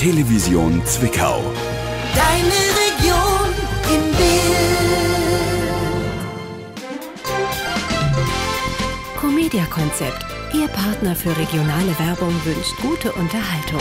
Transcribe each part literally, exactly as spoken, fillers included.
Television Zwickau. Deine Region im Bild. Comedia-Konzept. Ihr Partner für regionale Werbung wünscht gute Unterhaltung.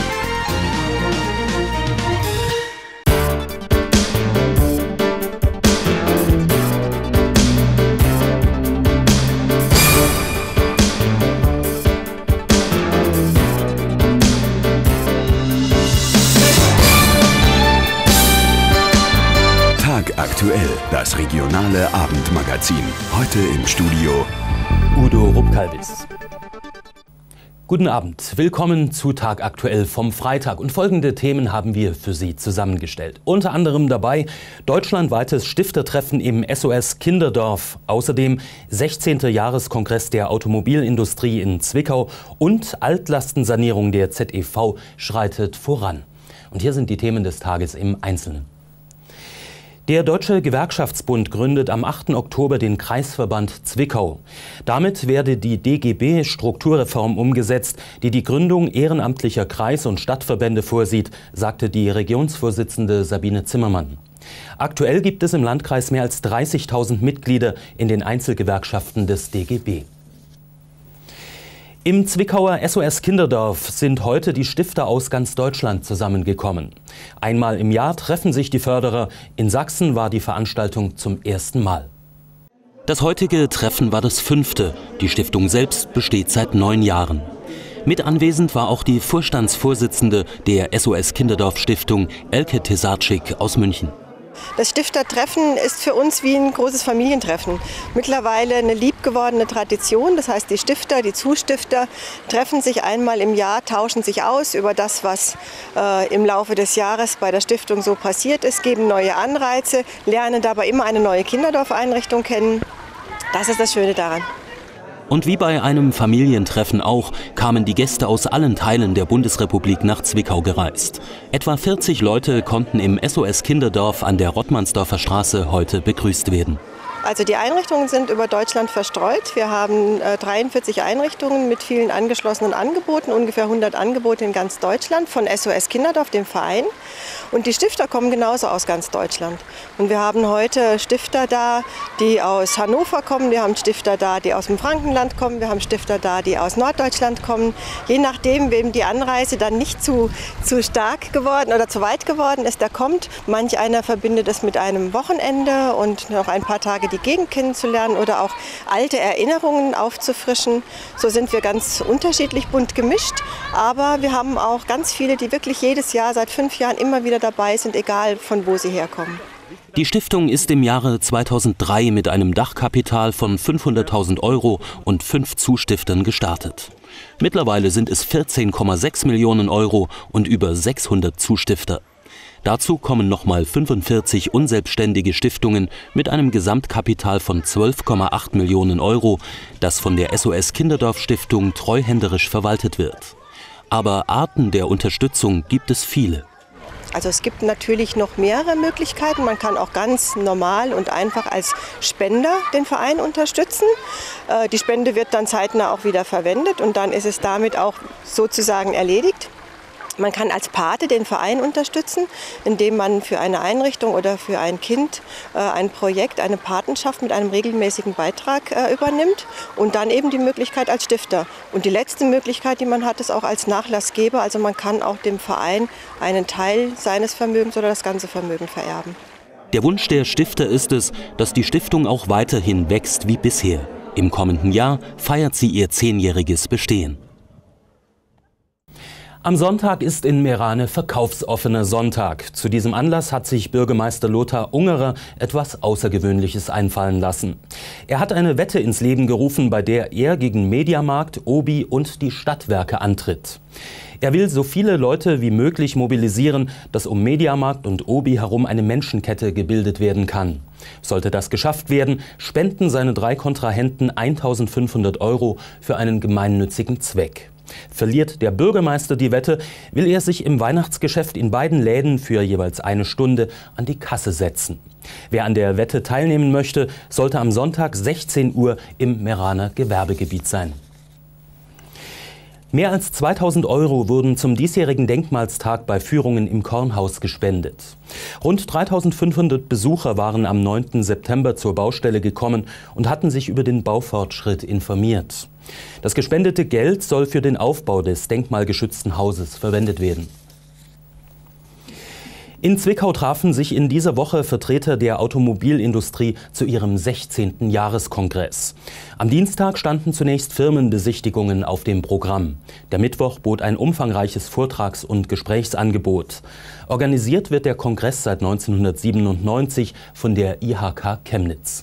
Aktuell, das regionale Abendmagazin. Heute im Studio Udo Ruppkalbis. Guten Abend, willkommen zu Tag Aktuell vom Freitag. Und folgende Themen haben wir für Sie zusammengestellt. Unter anderem dabei deutschlandweites Stiftertreffen im S O S Kinderdorf. Außerdem sechzehnter Jahreskongress der Automobilindustrie in Zwickau und Altlastensanierung der Z E V schreitet voran. Und hier sind die Themen des Tages im Einzelnen. Der Deutsche Gewerkschaftsbund gründet am achten Oktober den Kreisverband Zwickau. Damit werde die D G B-Strukturreform umgesetzt, die die Gründung ehrenamtlicher Kreis- und Stadtverbände vorsieht, sagte die Regionsvorsitzende Sabine Zimmermann. Aktuell gibt es im Landkreis mehr als dreißigtausend Mitglieder in den Einzelgewerkschaften des D G B. Im Zwickauer S O S Kinderdorf sind heute die Stifter aus ganz Deutschland zusammengekommen. Einmal im Jahr treffen sich die Förderer. In Sachsen war die Veranstaltung zum ersten Mal. Das heutige Treffen war das fünfte. Die Stiftung selbst besteht seit neun Jahren. Mit anwesend war auch die Vorstandsvorsitzende der S O S Kinderdorf Stiftung, Elke Tesarczyk aus München. Das Stiftertreffen ist für uns wie ein großes Familientreffen. Mittlerweile eine liebgewordene Tradition. Das heißt, die Stifter, die Zustifter treffen sich einmal im Jahr, tauschen sich aus über das, was äh, im Laufe des Jahres bei der Stiftung so passiert ist, geben neue Anreize, lernen dabei immer eine neue Kinderdorfeinrichtung kennen. Das ist das Schöne daran. Und wie bei einem Familientreffen auch, kamen die Gäste aus allen Teilen der Bundesrepublik nach Zwickau gereist. Etwa vierzig Leute konnten im S O S Kinderdorf an der Rottmannsdorfer Straße heute begrüßt werden. Also die Einrichtungen sind über Deutschland verstreut. Wir haben äh, dreiundvierzig Einrichtungen mit vielen angeschlossenen Angeboten, ungefähr hundert Angebote in ganz Deutschland von S O S Kinderdorf, dem Verein. Und die Stifter kommen genauso aus ganz Deutschland. Und wir haben heute Stifter da, die aus Hannover kommen, wir haben Stifter da, die aus dem Frankenland kommen, wir haben Stifter da, die aus Norddeutschland kommen. Je nachdem, wem die Anreise dann nicht zu, zu stark geworden oder zu weit geworden ist, der kommt. Manch einer verbindet es mit einem Wochenende und noch ein paar Tage die Gegend kennenzulernen oder auch alte Erinnerungen aufzufrischen. So sind wir ganz unterschiedlich bunt gemischt, aber wir haben auch ganz viele, die wirklich jedes Jahr seit fünf Jahren immer wieder dabei sind, egal von wo sie herkommen. Die Stiftung ist im Jahre zweitausenddrei mit einem Dachkapital von fünfhunderttausend Euro und fünf Zustiftern gestartet. Mittlerweile sind es vierzehn Komma sechs Millionen Euro und über sechshundert Zustifter. Dazu kommen nochmal fünfundvierzig unselbstständige Stiftungen mit einem Gesamtkapital von zwölf Komma acht Millionen Euro, das von der S O S Kinderdorf Stiftung treuhänderisch verwaltet wird. Aber Arten der Unterstützung gibt es viele. Also es gibt natürlich noch mehrere Möglichkeiten. Man kann auch ganz normal und einfach als Spender den Verein unterstützen. Die Spende wird dann zeitnah auch wieder verwendet und dann ist es damit auch sozusagen erledigt. Man kann als Pate den Verein unterstützen, indem man für eine Einrichtung oder für ein Kind äh, ein Projekt, eine Patenschaft mit einem regelmäßigen Beitrag äh, übernimmt und dann eben die Möglichkeit als Stifter. Und die letzte Möglichkeit, die man hat, ist auch als Nachlassgeber. Also man kann auch dem Verein einen Teil seines Vermögens oder das ganze Vermögen vererben. Der Wunsch der Stifter ist es, dass die Stiftung auch weiterhin wächst wie bisher. Im kommenden Jahr feiert sie ihr zehnjähriges Bestehen. Am Sonntag ist in Meerane verkaufsoffener Sonntag. Zu diesem Anlass hat sich Bürgermeister Lothar Ungerer etwas Außergewöhnliches einfallen lassen. Er hat eine Wette ins Leben gerufen, bei der er gegen Mediamarkt, Obi und die Stadtwerke antritt. Er will so viele Leute wie möglich mobilisieren, dass um Mediamarkt und Obi herum eine Menschenkette gebildet werden kann. Sollte das geschafft werden, spenden seine drei Kontrahenten eintausendfünfhundert Euro für einen gemeinnützigen Zweck. Verliert der Bürgermeister die Wette, will er sich im Weihnachtsgeschäft in beiden Läden für jeweils eine Stunde an die Kasse setzen. Wer an der Wette teilnehmen möchte, sollte am Sonntag sechzehn Uhr im Meeraner Gewerbegebiet sein. Mehr als zweitausend Euro wurden zum diesjährigen Denkmalstag bei Führungen im Kornhaus gespendet. Rund dreitausendfünfhundert Besucher waren am neunten September zur Baustelle gekommen und hatten sich über den Baufortschritt informiert. Das gespendete Geld soll für den Aufbau des denkmalgeschützten Hauses verwendet werden. In Zwickau trafen sich in dieser Woche Vertreter der Automobilindustrie zu ihrem sechzehnten Jahreskongress. Am Dienstag standen zunächst Firmenbesichtigungen auf dem Programm. Der Mittwoch bot ein umfangreiches Vortrags- und Gesprächsangebot. Organisiert wird der Kongress seit neunzehnhundertsiebenundneunzig von der I H K Chemnitz.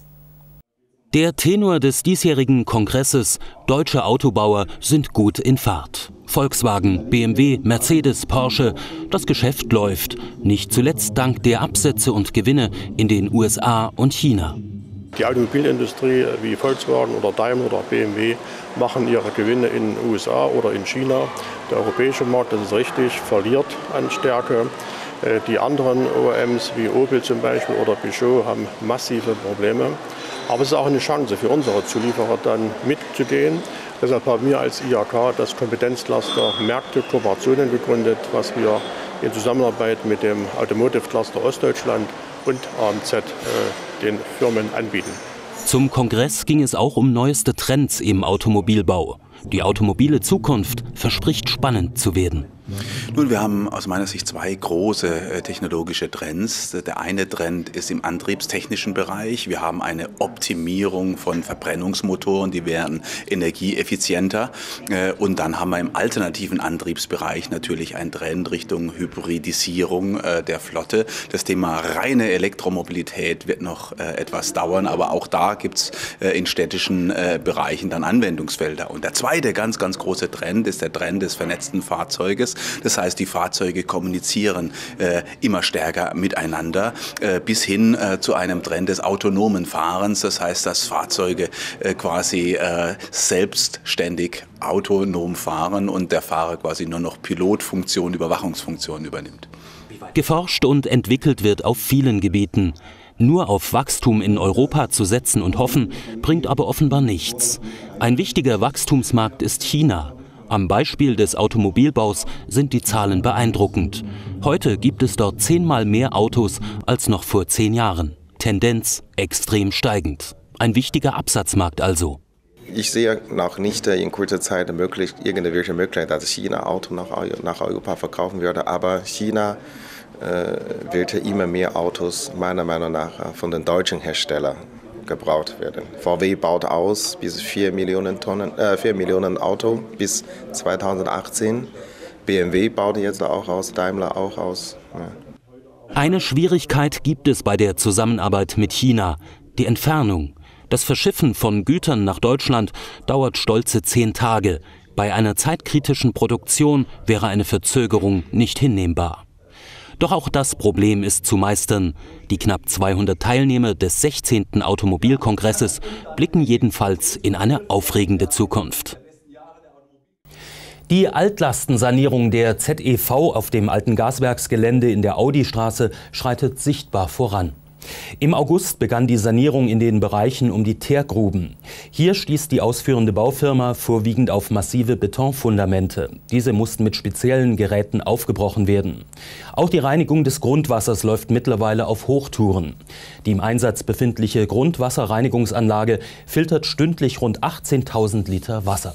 Der Tenor des diesjährigen Kongresses: Deutsche Autobauer sind gut in Fahrt. Volkswagen, B M W, Mercedes, Porsche, das Geschäft läuft, nicht zuletzt dank der Absätze und Gewinne in den U S A und China. Die Automobilindustrie wie Volkswagen oder Daimler oder B M W machen ihre Gewinne in den U S A oder in China. Der europäische Markt, das ist richtig, verliert an Stärke. Die anderen O E Ms wie Opel zum Beispiel oder Peugeot haben massive Probleme. Aber es ist auch eine Chance für unsere Zulieferer, dann mitzugehen. Deshalb haben wir als I H K das Kompetenzcluster Märkte, Kooperationen gegründet, was wir in Zusammenarbeit mit dem Automotive Cluster Ostdeutschland und A M Z äh, den Firmen anbieten. Zum Kongress ging es auch um neueste Trends im Automobilbau. Die automobile Zukunft verspricht spannend zu werden. Nun, wir haben aus meiner Sicht zwei große äh, technologische Trends. Der eine Trend ist im antriebstechnischen Bereich. Wir haben eine Optimierung von Verbrennungsmotoren, die werden energieeffizienter. Äh, und dann haben wir im alternativen Antriebsbereich natürlich einen Trend Richtung Hybridisierung äh, der Flotte. Das Thema reine Elektromobilität wird noch äh, etwas dauern, aber auch da gibt es äh, in städtischen äh, Bereichen dann Anwendungsfelder. Und der zweite ganz, ganz große Trend ist der Trend des vernetzten Fahrzeuges. Das heißt, die Fahrzeuge kommunizieren äh, immer stärker miteinander, äh, bis hin äh, zu einem Trend des autonomen Fahrens. Das heißt, dass Fahrzeuge äh, quasi äh, selbstständig autonom fahren und der Fahrer quasi nur noch Pilotfunktion, Überwachungsfunktion übernimmt. Geforscht und entwickelt wird auf vielen Gebieten. Nur auf Wachstum in Europa zu setzen und hoffen, bringt aber offenbar nichts. Ein wichtiger Wachstumsmarkt ist China. Am Beispiel des Automobilbaus sind die Zahlen beeindruckend. Heute gibt es dort zehnmal mehr Autos als noch vor zehn Jahren. Tendenz extrem steigend. Ein wichtiger Absatzmarkt also. Ich sehe noch nicht in kurzer Zeit möglich, irgendwelche Möglichkeit, dass China Auto nach, nach Europa verkaufen würde. Aber China äh, wird immer mehr Autos meiner Meinung nach von den deutschen Herstellern gebraucht werden. V W baut aus bis vier Millionen Tonnen, äh, vier Millionen Auto bis zweitausendachtzehn. B M W baut jetzt auch aus, Daimler auch aus. Ja. Eine Schwierigkeit gibt es bei der Zusammenarbeit mit China: die Entfernung. Das Verschiffen von Gütern nach Deutschland dauert stolze zehn Tage. Bei einer zeitkritischen Produktion wäre eine Verzögerung nicht hinnehmbar. Doch auch das Problem ist zu meistern. Die knapp zweihundert Teilnehmer des sechzehnten Automobilkongresses blicken jedenfalls in eine aufregende Zukunft. Die Altlastensanierung der Z E V auf dem alten Gaswerksgelände in der Audistraße schreitet sichtbar voran. Im August begann die Sanierung in den Bereichen um die Teergruben. Hier stieß die ausführende Baufirma vorwiegend auf massive Betonfundamente. Diese mussten mit speziellen Geräten aufgebrochen werden. Auch die Reinigung des Grundwassers läuft mittlerweile auf Hochtouren. Die im Einsatz befindliche Grundwasserreinigungsanlage filtert stündlich rund achtzehntausend Liter Wasser.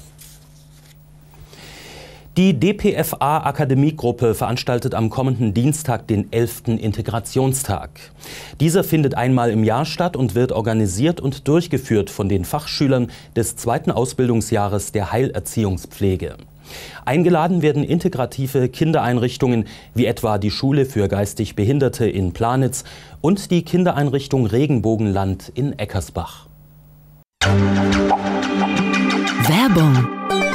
Die D P F A-Akademiegruppe veranstaltet am kommenden Dienstag den elften Integrationstag. Dieser findet einmal im Jahr statt und wird organisiert und durchgeführt von den Fachschülern des zweiten Ausbildungsjahres der Heilerziehungspflege. Eingeladen werden integrative Kindereinrichtungen wie etwa die Schule für geistig Behinderte in Planitz und die Kindereinrichtung Regenbogenland in Eckersbach. Werbung.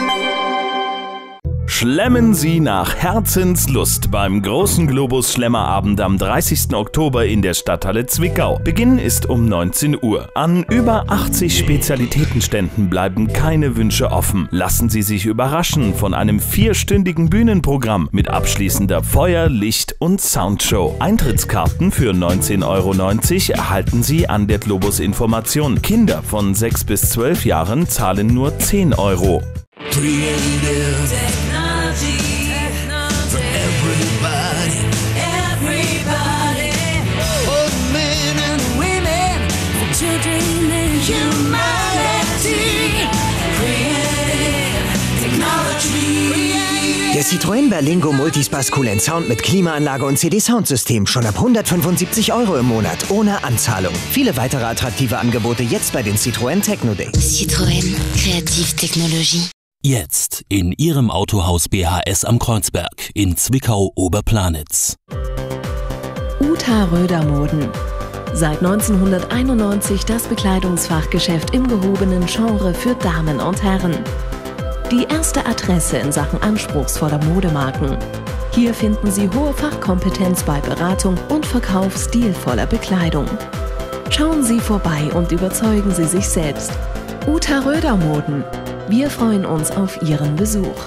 Schlemmen Sie nach Herzenslust beim großen Globus-Schlemmerabend am dreißigsten Oktober in der Stadthalle Zwickau. Beginn ist um neunzehn Uhr. An über achtzig Spezialitätenständen bleiben keine Wünsche offen. Lassen Sie sich überraschen von einem vierstündigen Bühnenprogramm mit abschließender Feuer-, Licht- und Soundshow. Eintrittskarten für neunzehn Euro neunzig erhalten Sie an der Globus Information. Kinder von sechs bis zwölf Jahren zahlen nur zehn Euro. Creative technology for everybody, everybody, for men and women, for children and humanity. Creative technology. Der Citroën Berlingo Multispace Cool Sound mit Klimaanlage und C D-Soundsystem schon ab hundertfünfundsiebzig Euro im Monat, ohne Anzahlung. Viele weitere attraktive Angebote jetzt bei den Citroën Techno Days. Citroën Kreativtechnologie. Jetzt in Ihrem Autohaus B H S am Kreuzberg in Zwickau-Oberplanitz. Uta Röder Moden. Seit neunzehnhunderteinundneunzig das Bekleidungsfachgeschäft im gehobenen Genre für Damen und Herren. Die erste Adresse in Sachen anspruchsvoller Modemarken. Hier finden Sie hohe Fachkompetenz bei Beratung und Verkauf stilvoller Bekleidung. Schauen Sie vorbei und überzeugen Sie sich selbst. Uta Röder Moden. Wir freuen uns auf Ihren Besuch.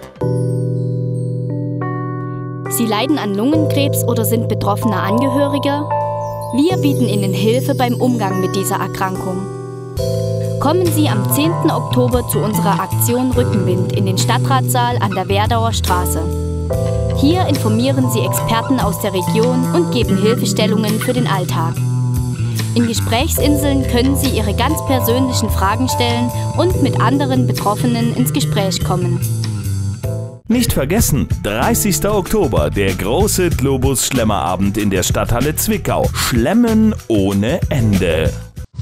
Sie leiden an Lungenkrebs oder sind betroffener Angehöriger? Wir bieten Ihnen Hilfe beim Umgang mit dieser Erkrankung. Kommen Sie am zehnten Oktober zu unserer Aktion Rückenwind in den Stadtratssaal an der Werdauer Straße. Hier informieren Sie Experten aus der Region und geben Hilfestellungen für den Alltag. In Gesprächsinseln können Sie Ihre ganz persönlichen Fragen stellen und mit anderen Betroffenen ins Gespräch kommen. Nicht vergessen, dreißigster Oktober, der große Globus-Schlemmerabend in der Stadthalle Zwickau. Schlemmen ohne Ende.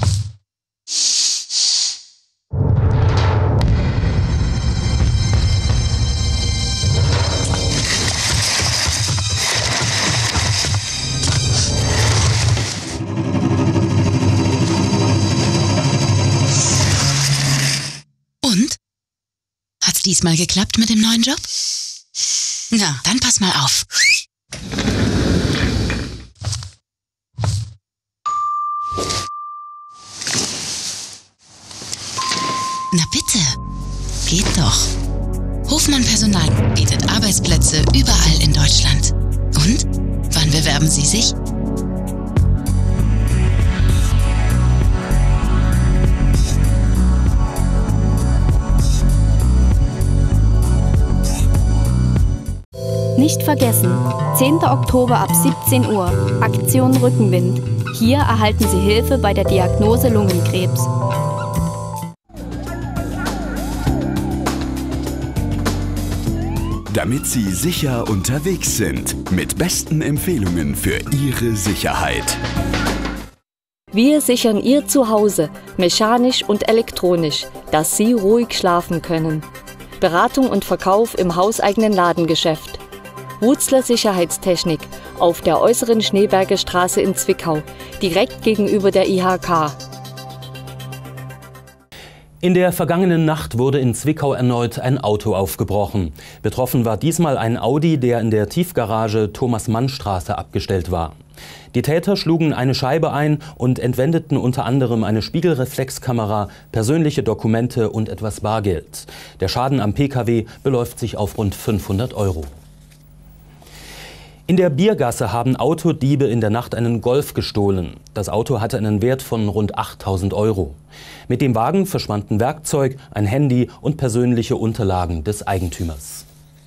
Und? Hat's diesmal geklappt mit dem neuen Job? Na, dann pass mal auf. Na bitte, geht doch. Hofmann Personal bietet Arbeitsplätze überall in Deutschland. Und? Wann bewerben Sie sich? Nicht vergessen, zehnter Oktober ab siebzehn Uhr, Aktion Rückenwind. Hier erhalten Sie Hilfe bei der Diagnose Lungenkrebs. Damit Sie sicher unterwegs sind, mit besten Empfehlungen für Ihre Sicherheit. Wir sichern Ihr Zuhause, mechanisch und elektronisch, dass Sie ruhig schlafen können. Beratung und Verkauf im hauseigenen Ladengeschäft. Wutzler Sicherheitstechnik auf der Äußeren Schneeberger Straße in Zwickau, direkt gegenüber der I H K. In der vergangenen Nacht wurde in Zwickau erneut ein Auto aufgebrochen. Betroffen war diesmal ein Audi, der in der Tiefgarage Thomas-Mann-Straße abgestellt war. Die Täter schlugen eine Scheibe ein und entwendeten unter anderem eine Spiegelreflexkamera, persönliche Dokumente und etwas Bargeld. Der Schaden am P K W beläuft sich auf rund fünfhundert Euro. In der Biergasse haben Autodiebe in der Nacht einen Golf gestohlen. Das Auto hatte einen Wert von rund achttausend Euro. Mit dem Wagen verschwanden Werkzeug, ein Handy und persönliche Unterlagen des Eigentümers.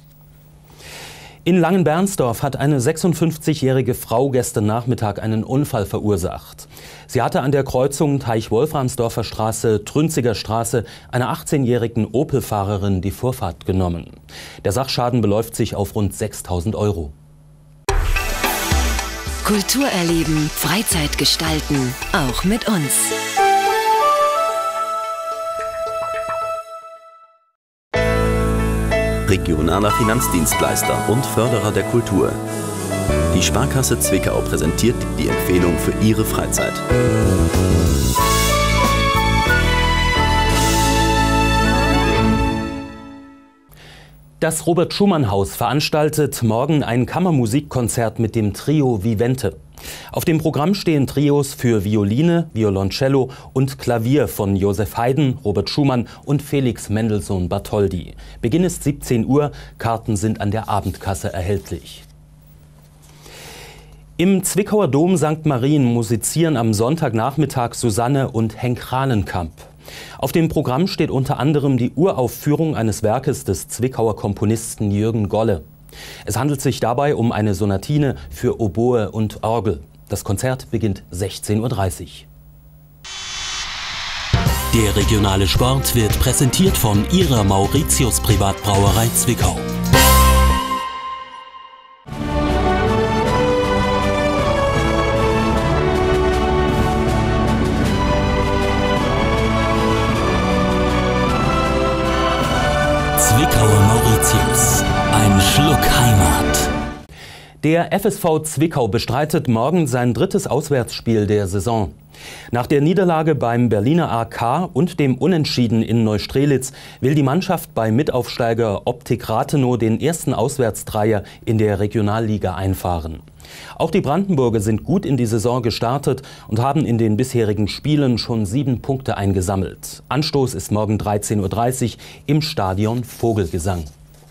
In Langenbernsdorf hat eine sechsundfünfzigjährige Frau gestern Nachmittag einen Unfall verursacht. Sie hatte an der Kreuzung Teich-Wolframsdorfer Straße, Trünziger Straße einer achtzehnjährigen Opel-Fahrerin die Vorfahrt genommen. Der Sachschaden beläuft sich auf rund sechstausend Euro. Kultur erleben, Freizeit gestalten, auch mit uns. Regionaler Finanzdienstleister und Förderer der Kultur. Die Sparkasse Zwickau präsentiert die Empfehlung für Ihre Freizeit. Das Robert-Schumann-Haus veranstaltet morgen ein Kammermusikkonzert mit dem Trio Vivente. Auf dem Programm stehen Trios für Violine, Violoncello und Klavier von Joseph Haydn, Robert Schumann und Felix Mendelssohn Bartholdy. Beginn ist siebzehn Uhr, Karten sind an der Abendkasse erhältlich. Im Zwickauer Dom Sankt Marien musizieren am Sonntagnachmittag Susanne und Henk Rahlenkamp. Auf dem Programm steht unter anderem die Uraufführung eines Werkes des Zwickauer Komponisten Jürgen Golle. Es handelt sich dabei um eine Sonatine für Oboe und Orgel. Das Konzert beginnt sechzehn Uhr dreißig. Der regionale Sport wird präsentiert von Ihrer Mauritius Privatbrauerei Zwickau. Zwickauer Mauritius. Ein Schluck Heimat. Der F S V Zwickau bestreitet morgen sein drittes Auswärtsspiel der Saison. Nach der Niederlage beim Berliner A K und dem Unentschieden in Neustrelitz will die Mannschaft bei Mitaufsteiger Optik Rathenow den ersten Auswärtsdreier in der Regionalliga einfahren. Auch die Brandenburger sind gut in die Saison gestartet und haben in den bisherigen Spielen schon sieben Punkte eingesammelt. Anstoß ist morgen dreizehn Uhr dreißig im Stadion Vogelgesang.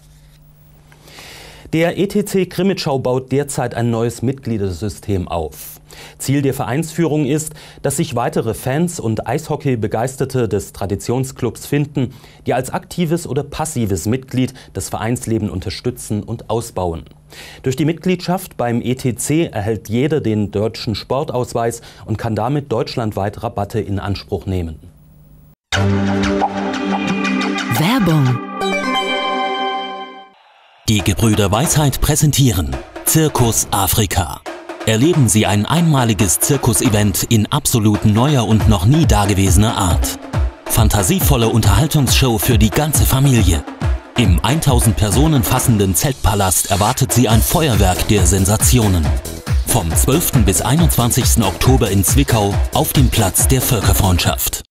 Der E T C Krimitschau baut derzeit ein neues Mitgliedersystem auf. Ziel der Vereinsführung ist, dass sich weitere Fans und Eishockey-Begeisterte des Traditionsclubs finden, die als aktives oder passives Mitglied das Vereinsleben unterstützen und ausbauen. Durch die Mitgliedschaft beim E T C erhält jeder den deutschen Sportausweis und kann damit deutschlandweit Rabatte in Anspruch nehmen. Werbung. Die Gebrüder Weisheit präsentieren Zirkus Afrika. Erleben Sie ein einmaliges Zirkusevent in absolut neuer und noch nie dagewesener Art. Fantasievolle Unterhaltungsshow für die ganze Familie. Im tausend Personen fassenden Zeltpalast erwartet Sie ein Feuerwerk der Sensationen. Vom zwölften bis einundzwanzigsten Oktober in Zwickau auf dem Platz der Völkerfreundschaft.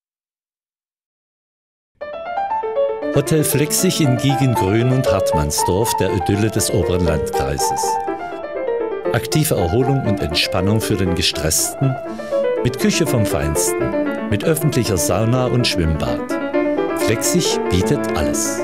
Hotel Flexig in Giegengrün und Hartmannsdorf, der Idylle des oberen Landkreises. Aktive Erholung und Entspannung für den Gestressten, mit Küche vom Feinsten, mit öffentlicher Sauna und Schwimmbad. Flexig bietet alles.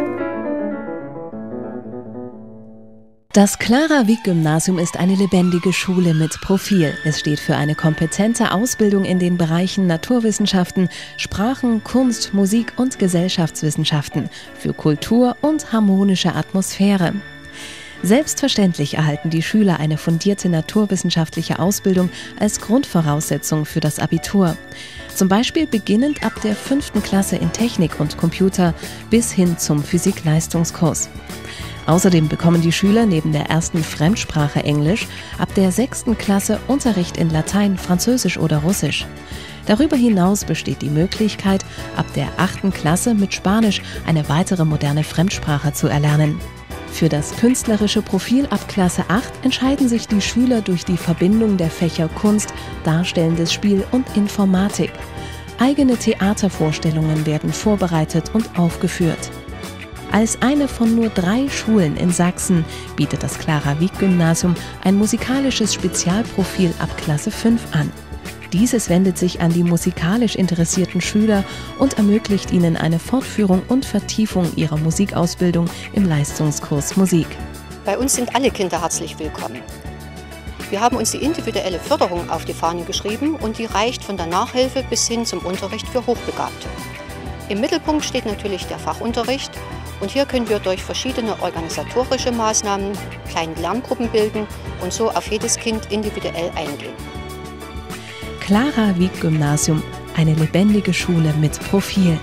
Das Clara-Wieck-Gymnasium ist eine lebendige Schule mit Profil. Es steht für eine kompetente Ausbildung in den Bereichen Naturwissenschaften, Sprachen, Kunst, Musik und Gesellschaftswissenschaften, für Kultur und harmonische Atmosphäre. Selbstverständlich erhalten die Schüler eine fundierte naturwissenschaftliche Ausbildung als Grundvoraussetzung für das Abitur. Zum Beispiel beginnend ab der fünften Klasse in Technik und Computer bis hin zum Physik-Leistungskurs. Außerdem bekommen die Schüler neben der ersten Fremdsprache Englisch ab der sechsten Klasse Unterricht in Latein, Französisch oder Russisch. Darüber hinaus besteht die Möglichkeit, ab der achten Klasse mit Spanisch eine weitere moderne Fremdsprache zu erlernen. Für das künstlerische Profil ab Klasse acht entscheiden sich die Schüler durch die Verbindung der Fächer Kunst, Darstellendes Spiel und Informatik. Eigene Theatervorstellungen werden vorbereitet und aufgeführt. Als eine von nur drei Schulen in Sachsen bietet das Clara-Wieck-Gymnasium ein musikalisches Spezialprofil ab Klasse fünf an. Dieses wendet sich an die musikalisch interessierten Schüler und ermöglicht ihnen eine Fortführung und Vertiefung ihrer Musikausbildung im Leistungskurs Musik. Bei uns sind alle Kinder herzlich willkommen. Wir haben uns die individuelle Förderung auf die Fahne geschrieben und die reicht von der Nachhilfe bis hin zum Unterricht für Hochbegabte. Im Mittelpunkt steht natürlich der Fachunterricht und hier können wir durch verschiedene organisatorische Maßnahmen kleine Lerngruppen bilden und so auf jedes Kind individuell eingehen. Clara-Wieck-Gymnasium, eine lebendige Schule mit Profil.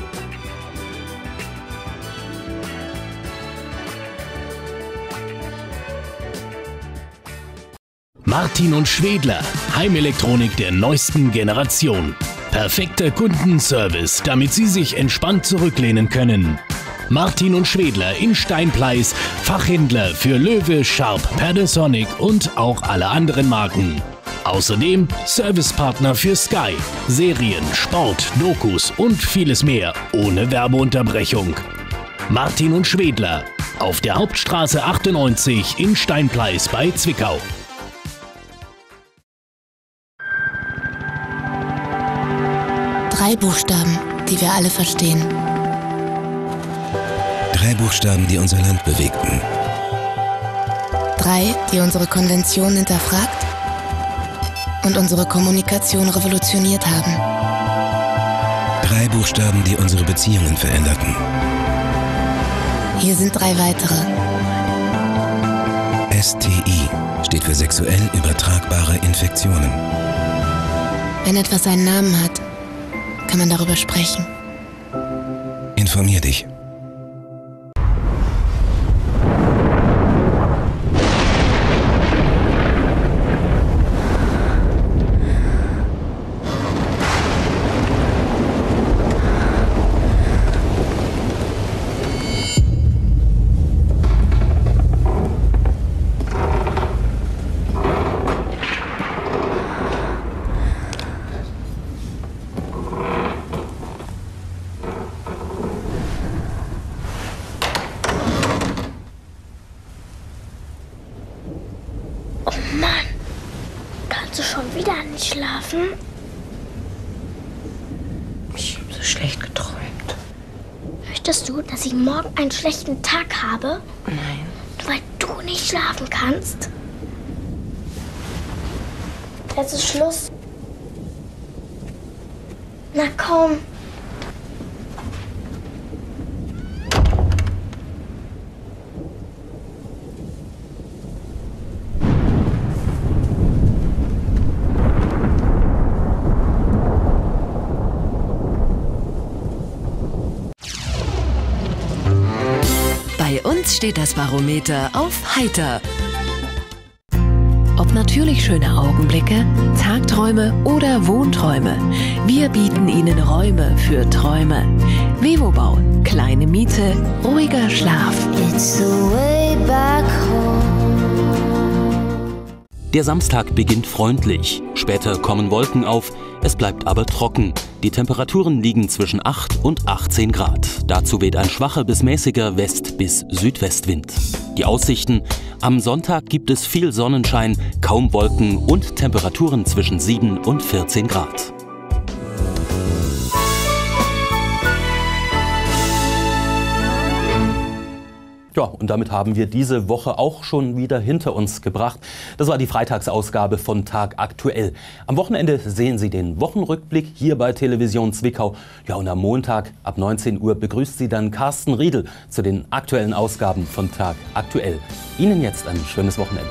Martin und Schwedler, Heimelektronik der neuesten Generation. Perfekter Kundenservice, damit Sie sich entspannt zurücklehnen können. Martin und Schwedler in Steinpleis, Fachhändler für Löwe, Sharp, Panasonic und auch alle anderen Marken. Außerdem Servicepartner für Sky, Serien, Sport, Dokus und vieles mehr, ohne Werbeunterbrechung. Martin und Schwedler, auf der Hauptstraße achtundneunzig in Steinpleis bei Zwickau. Drei Buchstaben, die wir alle verstehen. Drei Buchstaben, die unser Land bewegten. Drei, die unsere Konvention hinterfragt und unsere Kommunikation revolutioniert haben. Drei Buchstaben, die unsere Beziehungen veränderten. Hier sind drei weitere. S T I steht für sexuell übertragbare Infektionen. Wenn etwas einen Namen hat, kann man darüber sprechen. Informier dich. Kannst du schon wieder nicht schlafen? Ich habe so schlecht geträumt. Möchtest du, dass ich morgen einen schlechten Tag habe? Nein. Weil du nicht schlafen kannst? Jetzt ist Schluss. Na komm. Bei uns steht das Barometer auf heiter. Ob natürlich schöne Augenblicke, Tagträume oder Wohnträume, wir bieten Ihnen Räume für Träume. Vevobau, kleine Miete, ruhiger Schlaf. It's the way back home. Der Samstag beginnt freundlich, später kommen Wolken auf, es bleibt aber trocken. Die Temperaturen liegen zwischen acht und achtzehn Grad. Dazu weht ein schwacher bis mäßiger West- bis Südwestwind. Die Aussichten: Am Sonntag gibt es viel Sonnenschein, kaum Wolken und Temperaturen zwischen sieben und vierzehn Grad. Ja, und damit haben wir diese Woche auch schon wieder hinter uns gebracht. Das war die Freitagsausgabe von Tag aktuell. Am Wochenende sehen Sie den Wochenrückblick hier bei Television Zwickau. Ja, und am Montag ab neunzehn Uhr begrüßt Sie dann Carsten Riedel zu den aktuellen Ausgaben von Tag aktuell. Ihnen jetzt ein schönes Wochenende.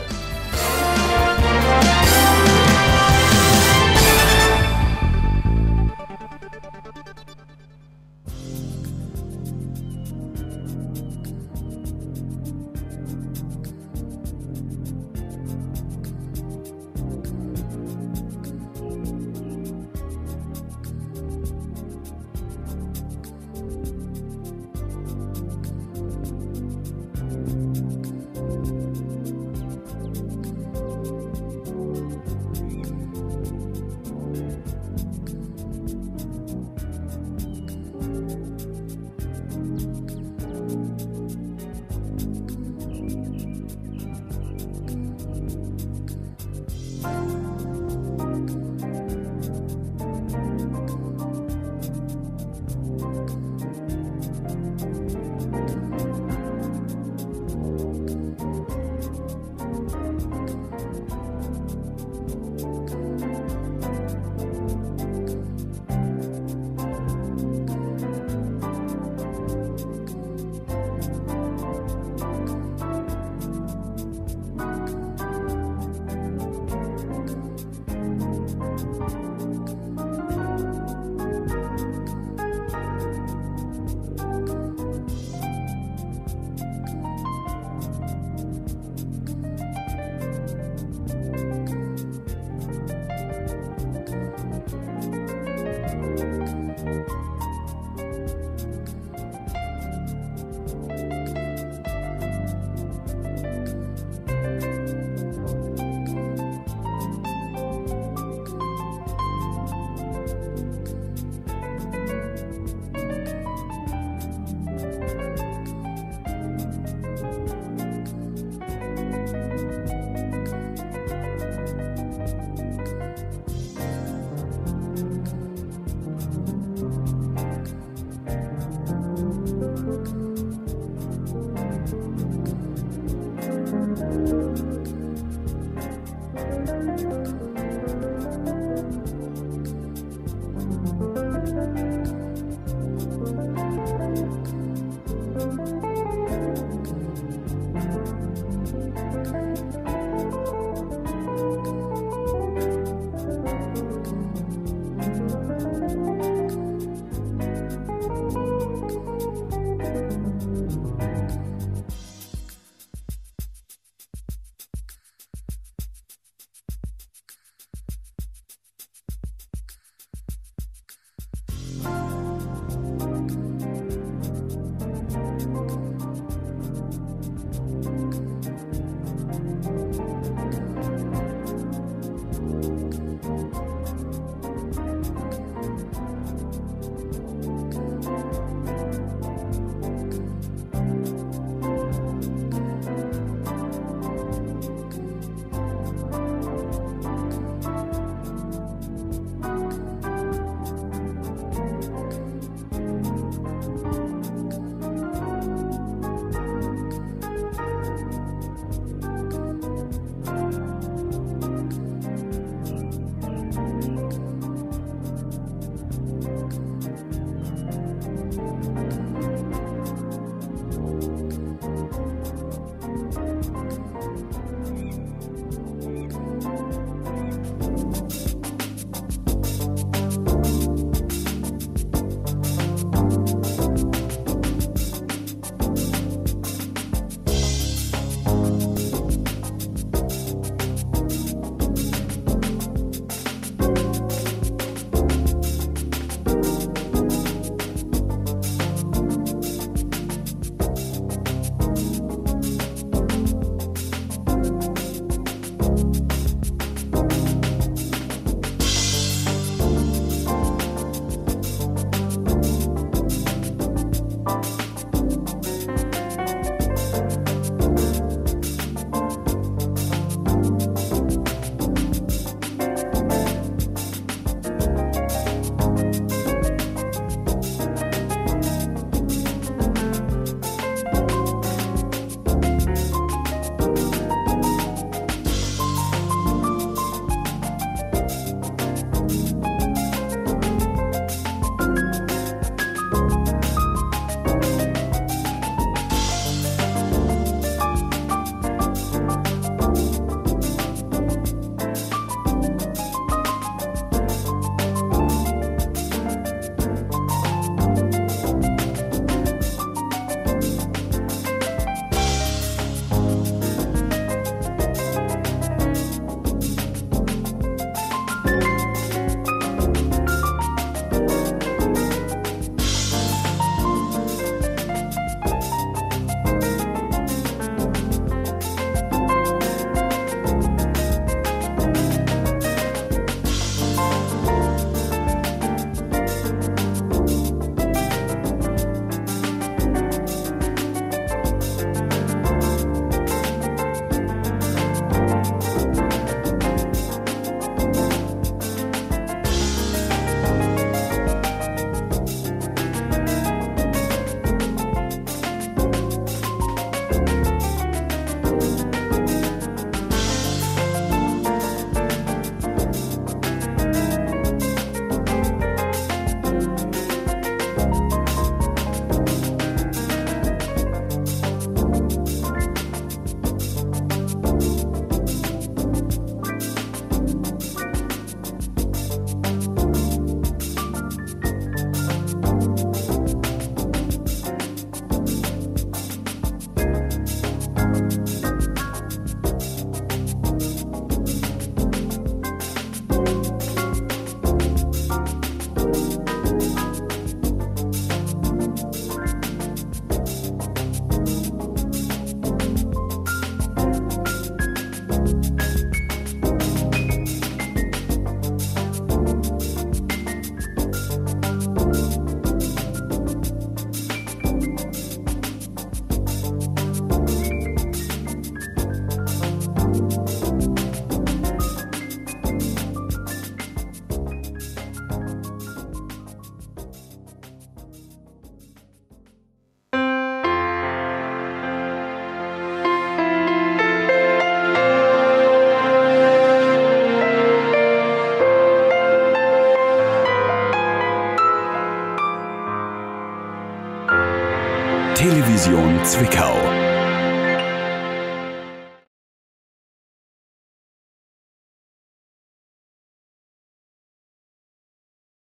Zwickau.